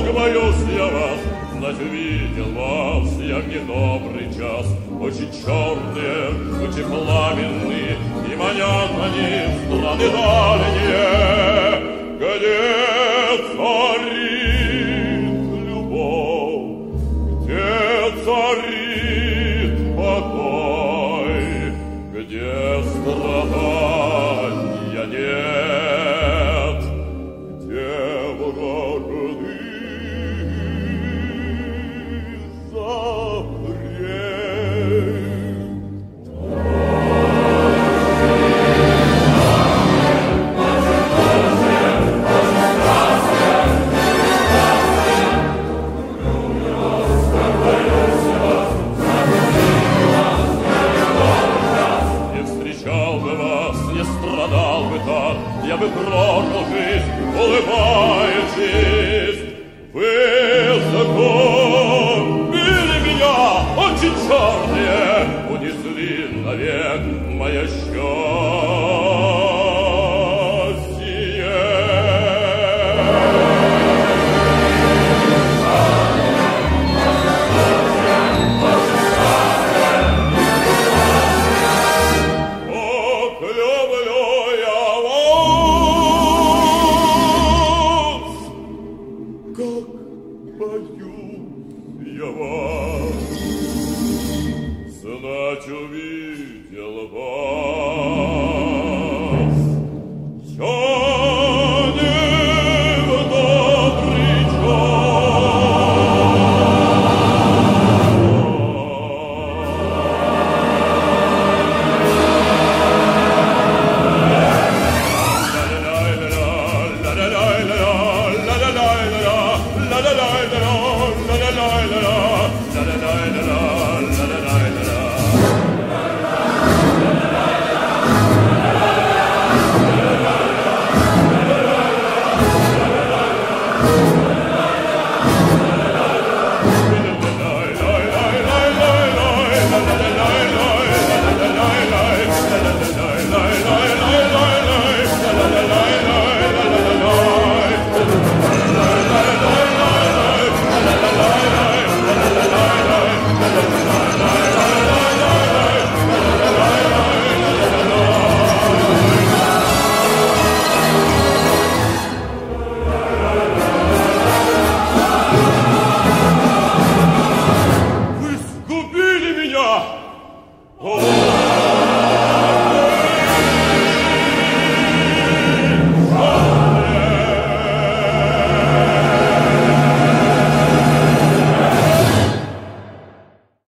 боюсь я вас, знать увидел вас я в недобрый час. Очень черные, очень пламенные, и манят они в страны дальние, где царит любовь, где царит покой, где страдания нет, где вражды я бы прожил жизнь, улыбаючись. Вы закупили меня, очень черные, унесли навек мое счастье. Ох, люблю я вас, как боюсь я вас, знать увидел вас. Я не в добрый час.